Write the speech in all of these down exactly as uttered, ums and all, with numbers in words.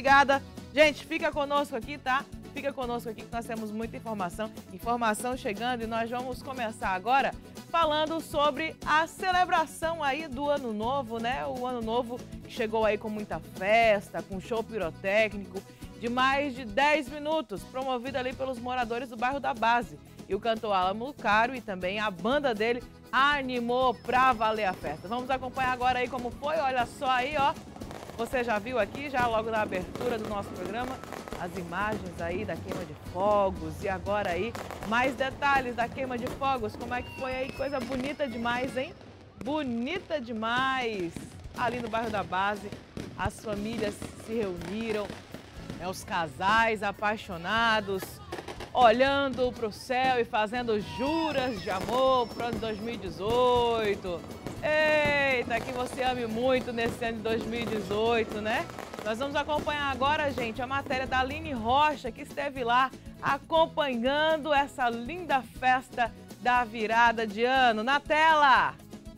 obrigada. Gente, fica conosco aqui, tá? Fica conosco aqui que nós temos muita informação. Informação chegando e nós vamos começar agora falando sobre a celebração aí do Ano Novo, né? O Ano Novo chegou aí com muita festa, com show pirotécnico de mais de dez minutos, promovido ali pelos moradores do bairro da Base. E o cantor Álamo Cário e também a banda dele animou pra valer a festa. Vamos acompanhar agora aí como foi, olha só aí, ó. Você já viu aqui, já logo na abertura do nosso programa, as imagens aí da queima de fogos. E agora aí, mais detalhes da queima de fogos. Como é que foi aí? Coisa bonita demais, hein? Bonita demais! Ali no bairro da Base, as famílias se reuniram, né, os casais apaixonados, olhando para o céu e fazendo juras de amor para o ano dois mil e dezoito. Eita, que você ame muito nesse ano de dois mil e dezoito, né? Nós vamos acompanhar agora, gente, a matéria da Aline Rocha, que esteve lá acompanhando essa linda festa da virada de ano. Na tela!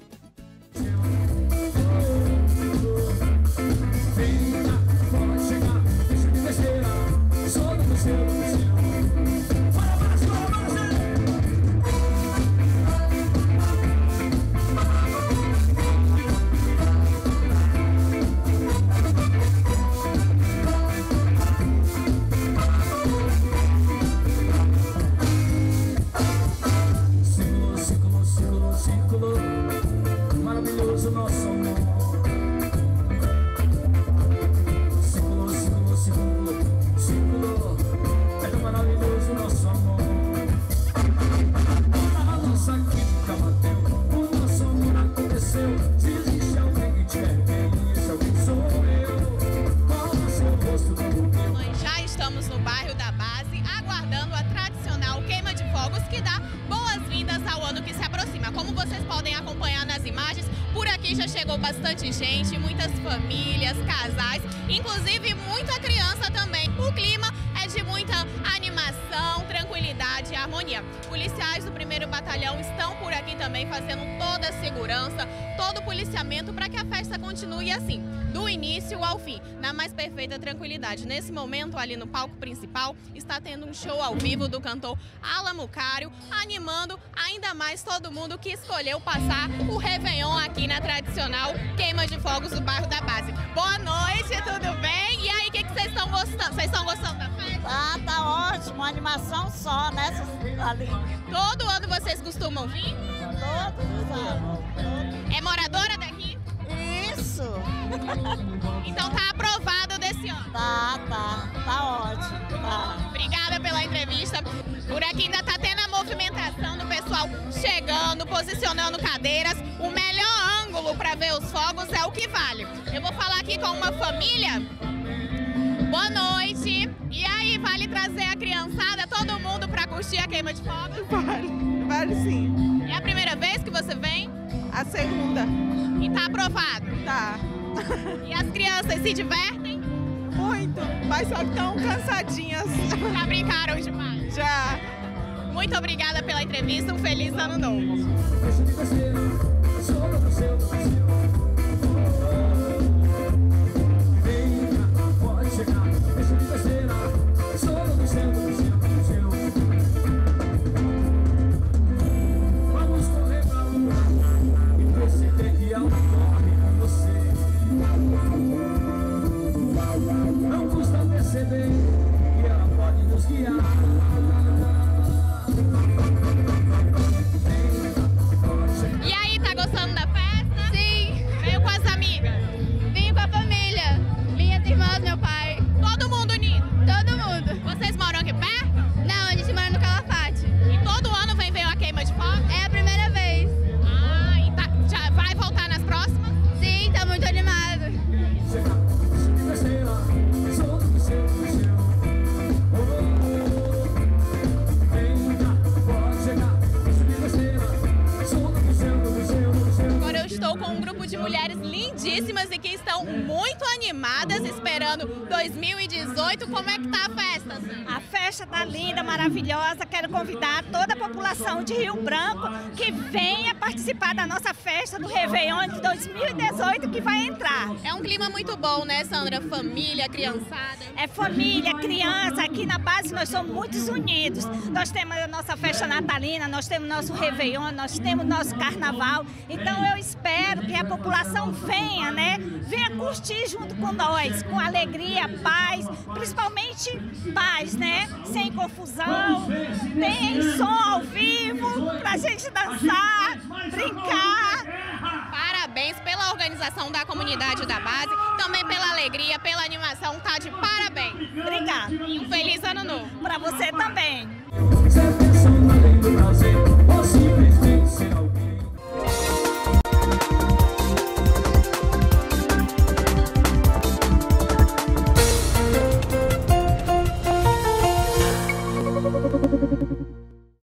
Maravilhoso nosso amor. Círculo, círculo, círculo, círculo. É tão maravilhoso nosso amor. A nossa química bateu, o nosso amor aconteceu. Se existe alguém que te quer bem, esse alguém sou eu. Qual o seu rosto como meu? Nós já estamos no bairro da Base, aguardando a tradicional queima de fogos que dá boas-vindas ao ano que se aproxima. Como vocês podem acompanhar nas imagens, por aqui já chegou bastante gente, muitas famílias, casais, inclusive muita criança também. O clima é de muita animação, tranquilidade e harmonia. Policiais do primeiro Batalhão estão por aqui também fazendo toda a segurança, todo o policiamento para que a festa continue assim, do início ao fim, na mais perfeita tranquilidade. Nesse momento, ali no palco principal, está tendo um show ao vivo do cantor Álamo Cário, animando ainda mais todo mundo que escolheu passar o Réveillon aqui na tradicional queima de fogos do bairro da Base. Boa noite, tudo bem? E aí, o que vocês estão gostando? Vocês estão gostando da festa? Ah, tá ótimo, uma animação só, né? Ali. Todo ano vocês costumam vir? Todos os anos. É moradora daqui? Isso. Então tá aprovado desse ano. Tá, tá, tá ótimo. Tá. Obrigada pela entrevista. Por aqui ainda tá tendo a movimentação do pessoal chegando, posicionando cadeiras. O melhor ângulo para ver os fogos é o que vale. Eu vou falar aqui com uma família. Boa noite. E aí, vale trazer a criançada, todo mundo para curtir a queima de fogos? Vale, vale sim. É a primeira vez que você vem? A segunda. E tá aprovado? Tá. E as crianças se divertem? Muito, mas só que estão cansadinhas. Já brincaram demais? Já. Muito obrigada pela entrevista, um feliz ano novo. Vamos correr pra lutar e você tem que ela corre com você. Não custa perceber que ela pode nos guiar. E aí, tá gostando da festa? Sim. Veio com as amigas? Vim com a família. Minhas irmãs, meu pai. Todo mundo unido? Todo mundo. Vocês moram aqui perto? Não, a gente mora no Calafate. E todo ano vem ver a queima de fogos? É a primeira vez. Ah, e tá, já vai voltar nas próximas? Sim, tá muito animado. Agora eu estou com um grupo de mulheres lindíssimas e que estão muito animadas, esperando comemorando dois mil e dezoito. Como é que tá a festa, Sandra? A festa tá linda, maravilhosa. Quero convidar toda a população de Rio Branco que venha participar da nossa festa do Réveillon de dois mil e dezoito que vai entrar. É um clima muito bom, né, Sandra? Família, criançada. É família, criança. Aqui na base nós somos muito unidos. Nós temos a nossa festa natalina, nós temos nosso Réveillon, nós temos nosso carnaval. Então eu espero que a população venha, né? Venha curtir junto com nós, com alegria, paz, principalmente paz, né? Sem confusão, tem som ao vivo pra gente dançar, brincar. Parabéns pela organização da comunidade da base, também pela alegria, pela animação, tá de parabéns. Obrigada. E um feliz ano novo. Pra você também. Você pensando além do prazer, ou simplesmente ser alguém. Thank you.